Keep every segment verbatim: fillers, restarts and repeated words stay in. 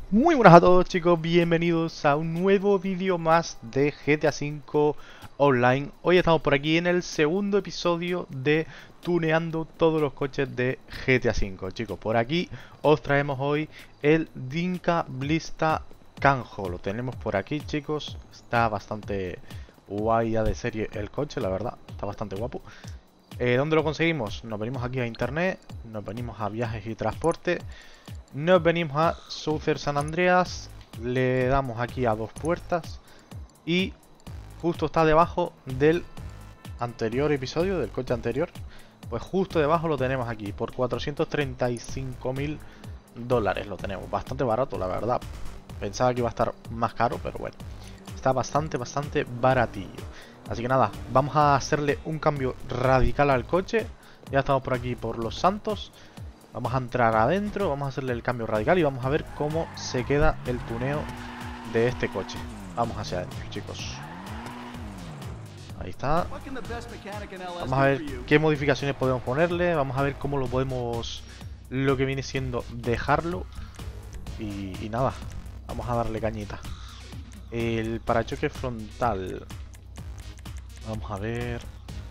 Muy buenas a todos, chicos, bienvenidos a un nuevo vídeo más de G T A cinco Online. Hoy estamos por aquí en el segundo episodio de tuneando todos los coches de G T A cinco. Chicos, por aquí os traemos hoy el Dinka Blista Kanjo. Lo tenemos por aquí, chicos. Está bastante guay ya de serie el coche, la verdad. Está bastante guapo. Eh, ¿Dónde lo conseguimos? Nos venimos aquí a internet, nos venimos a viajes y transporte, nos venimos a Southern San Andreas, le damos aquí a dos puertas y justo está debajo del anterior episodio, del coche anterior, pues justo debajo lo tenemos aquí, por cuatrocientos treinta y cinco mil dólares lo tenemos, bastante barato la verdad. Pensaba que iba a estar más caro, pero bueno, está bastante, bastante baratillo. Así que nada, vamos a hacerle un cambio radical al coche. Ya estamos por aquí por Los Santos. Vamos a entrar adentro, vamos a hacerle el cambio radical y vamos a ver cómo se queda el tuneo de este coche. Vamos hacia adentro, chicos. Ahí está. Vamos a ver qué modificaciones podemos ponerle. Vamos a ver cómo lo podemos, lo que viene siendo, dejarlo. Y, y nada, vamos a darle cañita. El parachoque frontal. Vamos a ver.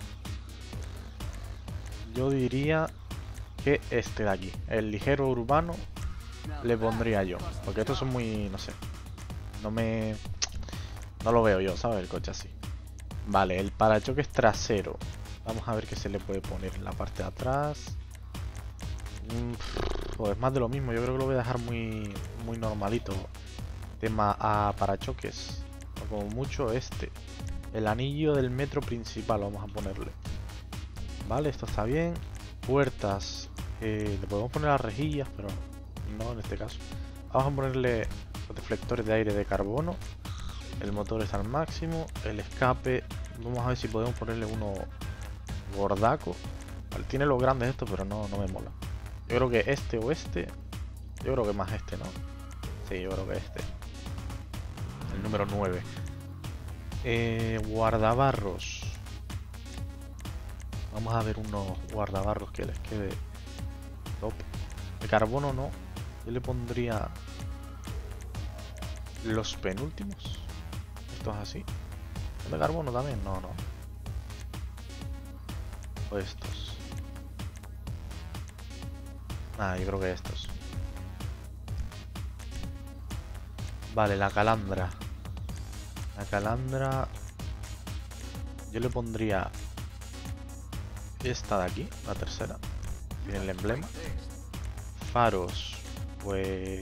Yo diría que este de aquí, el ligero urbano, le pondría yo. Porque estos son muy, no sé. No me... No lo veo yo, ¿sabes? El coche así. Vale, el parachoques trasero. Vamos a ver qué se le puede poner en la parte de atrás. Pues más de lo mismo. Yo creo que lo voy a dejar muy, muy normalito. Tema a parachoques. O como mucho este. El anillo del metro principal vamos a ponerle. Vale, esto está bien. Puertas. Eh, le podemos poner las rejillas, pero no en este caso. Vamos a ponerle los deflectores de aire de carbono. El motor está al máximo. El escape. Vamos a ver si podemos ponerle uno gordaco. Vale, tiene los grandes estos, pero no, no me mola. Yo creo que este o este. Yo creo que más este, ¿no? Sí, yo creo que este. El número nueve. Eh, guardabarros. Vamos a ver unos guardabarros que les quede top. De carbono no. Yo le pondría los penúltimos. Estos así. ¿De carbono también? No, no. O estos. Ah, yo creo que estos. Vale, la calandra. La calandra. Yo le pondría esta de aquí, la tercera. Tiene el emblema. Faros. Pues...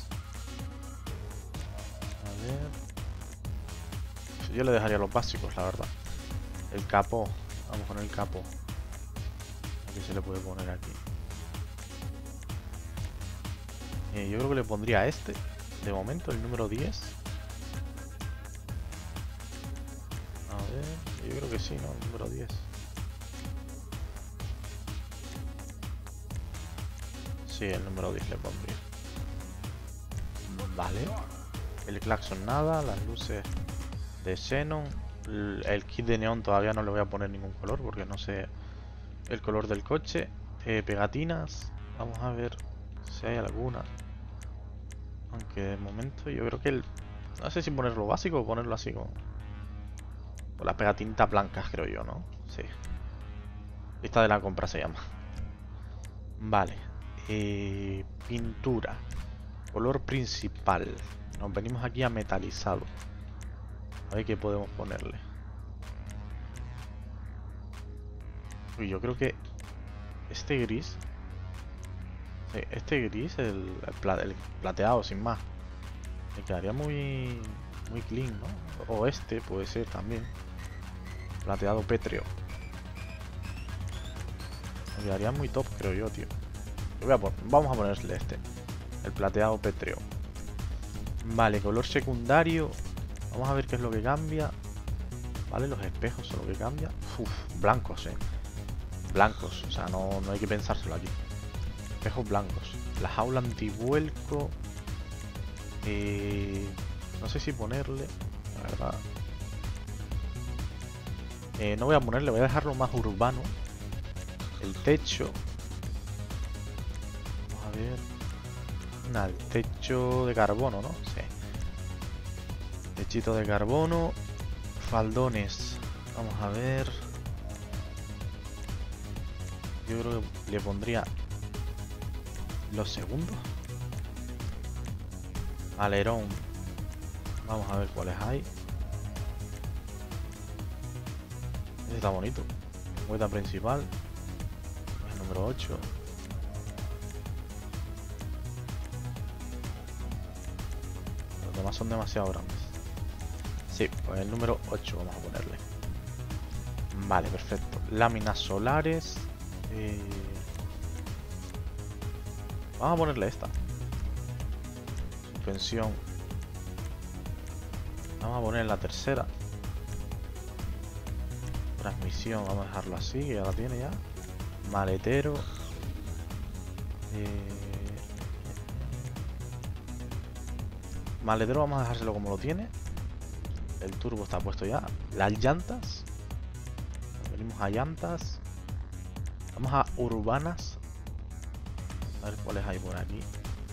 A ver... Yo le dejaría los básicos, la verdad. El capó. Vamos con el capó. ¿Qué se le puede poner aquí? Eh, yo creo que le pondría este. De momento, el número diez. A ver... Yo creo que sí, ¿no? El número diez. Sí, el número diez le pondría. Vale. El claxon nada, las luces de xenon. El, el kit de neón todavía no le voy a poner ningún color porque no sé el color del coche. Eh, pegatinas. Vamos a ver si hay alguna. Aunque de momento yo creo que el... No sé si ponerlo básico o ponerlo así como... Con las pegatinas blancas creo yo, ¿no? Sí. Lista de la compra se llama. Vale. Eh, pintura. Color principal. Nos venimos aquí a metalizado. A ver qué podemos ponerle. Uy, yo creo que este gris. Sí, este gris, el, el, pla el plateado sin más. Me quedaría muy muy clean, ¿no? O este puede ser también. Plateado pétreo. Me quedaría muy top, creo yo, tío. Voy a Vamos a ponerle este. El plateado pétreo. Vale, color secundario. Vamos a ver qué es lo que cambia. Vale, los espejos son lo que cambia. Uf, blancos, eh. Blancos, o sea, no, no hay que pensárselo aquí. Espejos blancos. La jaula antivuelco. Eh, no sé si ponerle. La verdad. Eh, no voy a ponerle, voy a dejarlo más urbano. El techo. Vamos a ver. Nada, el techo de carbono, ¿no? Sí. Techito de carbono. Faldones. Vamos a ver. Yo creo que le pondría los segundos. Alerón. Vamos a ver cuáles hay. Este está bonito. Vuelta principal. El número ocho. Los demás son demasiado grandes. Sí, pues el número ocho vamos a ponerle. Vale, perfecto. Láminas solares. Eh... Vamos a ponerle esta. Suspensión. Vamos a poner la tercera. Transmisión, vamos a dejarlo así, que ya la tiene ya. Maletero. Eh... Maletero vamos a dejárselo como lo tiene. El turbo está puesto ya. Las llantas. Venimos a llantas. Vamos a urbanas. A ver cuáles hay por aquí.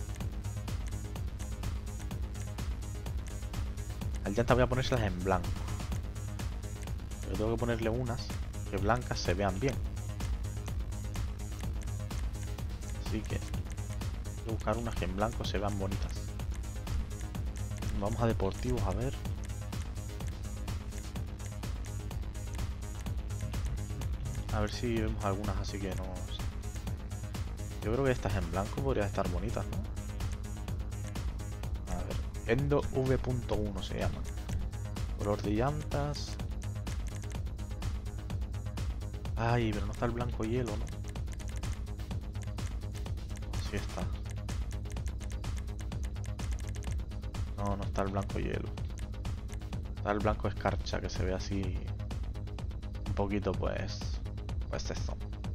Las llantas voy a ponérselas en blanco. Pero tengo que ponerle unas que blancas se vean bien. Así que voy a buscar unas que en blanco se vean bonitas. Vamos a deportivos a ver. A ver si vemos algunas así que nos... Yo creo que estas en blanco podrían estar bonitas, ¿no? A ver, Endo V punto uno se llama. Color de llantas. Ay, pero no está el blanco hielo, ¿no? Sí está. No, no está el blanco hielo. Está el blanco escarcha, que se ve así un poquito, pues... Pues esto.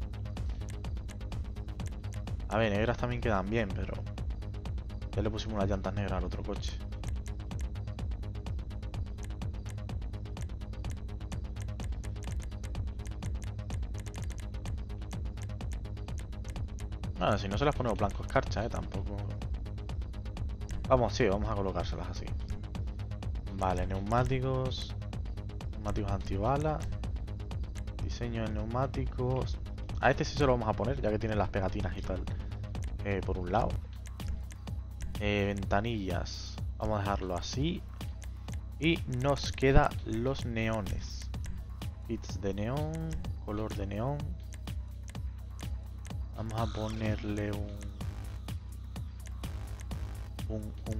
A ver, negras también quedan bien, pero... Ya le pusimos las llantas negras al otro coche. Nada, si no se las ponemos blanco escarcha, eh, tampoco... Vamos, sí, vamos a colocárselas así. Vale, neumáticos... Neumáticos antibala... Diseño de neumáticos... A este sí se lo vamos a poner, ya que tiene las pegatinas y tal. Eh, por un lado. Eh, ventanillas. Vamos a dejarlo así. Y nos queda los neones. Bits de neón. Color de neón. Vamos a ponerle un... Un... Un,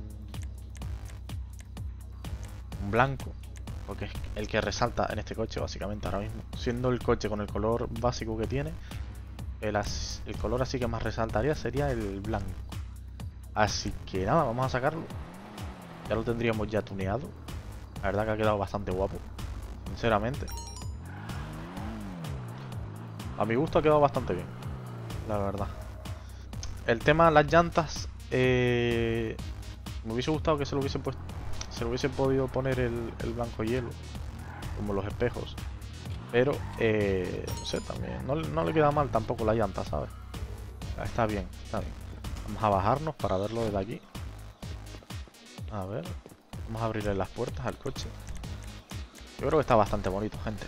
un blanco. Porque es el que resalta en este coche básicamente ahora mismo. Siendo el coche con el color básico que tiene, el, as, el color así que más resaltaría sería el blanco. Así que nada, vamos a sacarlo. Ya lo tendríamos ya tuneado. La verdad que ha quedado bastante guapo, sinceramente. A mi gusto ha quedado bastante bien, la verdad. El tema de las llantas, eh, me hubiese gustado que se lo hubiesen puesto, se lo hubiese podido poner el, el blanco hielo, como los espejos. Pero, eh, no sé, también no, no le queda mal tampoco la llanta, ¿sabes? Está bien, está bien. Vamos a bajarnos para verlo desde aquí. A ver, vamos a abrirle las puertas al coche. Yo creo que está bastante bonito, gente.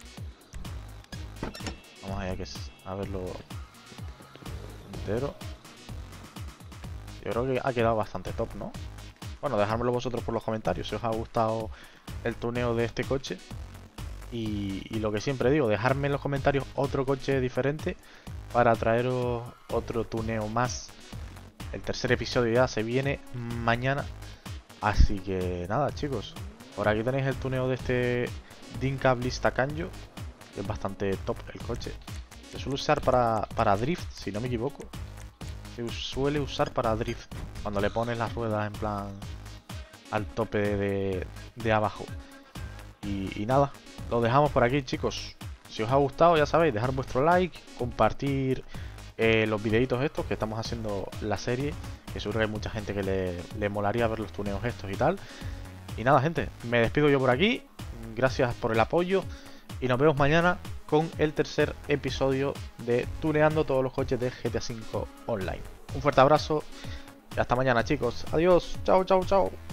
Vamos allá que es, a verlo entero. Yo creo que ha quedado bastante top, ¿no? Bueno, dejármelo vosotros por los comentarios si os ha gustado el tuneo de este coche. Y, y lo que siempre digo, dejarme en los comentarios otro coche diferente para traeros otro tuneo más. El tercer episodio ya se viene mañana. Así que nada, chicos. Por aquí tenéis el tuneo de este Dinka Blista Canjo, que es bastante top el coche. Se suele usar para, para drift, si no me equivoco. Se suele usar para drift cuando le pones las ruedas en plan al tope de, de abajo. Y, y nada, lo dejamos por aquí, chicos. Si os ha gustado, ya sabéis, dejar vuestro like, compartir eh, los videitos estos que estamos haciendo la serie, que seguro que hay mucha gente que le, le molaría ver los tuneos estos y tal. Y nada, gente, me despido yo por aquí. Gracias por el apoyo y nos vemos mañana con el tercer episodio de Tuneando todos los coches de G T A cinco Online. Un fuerte abrazo Y hasta mañana, chicos. Adiós. Chao, chao, chao.